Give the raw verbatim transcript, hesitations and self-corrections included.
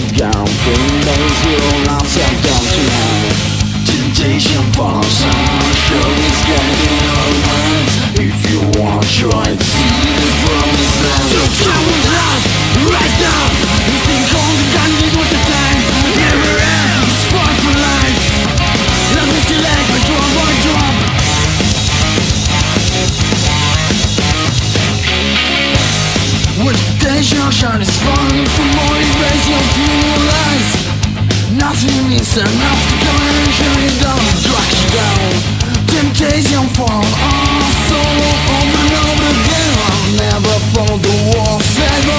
get gone. Three days will not set down tonight. Temptation falls on, show it's getting over. If you want, try to see the promised land. So come with us, rise up. You think all the gun is worth the time. Never end, it's far from life. Let me select my drop by drop. With potential shine is fun for motivation to realize nothing is enough to come and shut you down, drag you down. Temptation fall on, so over and over again. I'll never follow the walls.